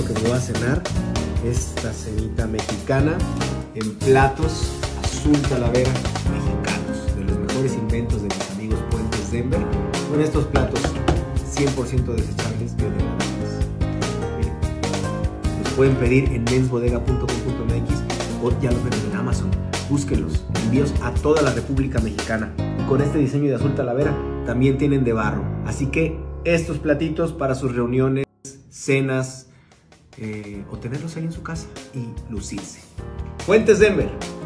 que me voy a cenar esta cenita mexicana en platos azul talavera mexicanos, de los mejores inventos de mis amigos Puentes Denver, con estos platos 100% desechables, biodegradables. Miren, los pueden pedir en mensbodega.com.mx o ya los venden en Amazon. Búsquenlos, envíos a toda la República Mexicana. Con este diseño de azul talavera también tienen de barro. Así que estos platitos para sus reuniones, cenas o tenerlos ahí en su casa y lucirse. Puentes Denver.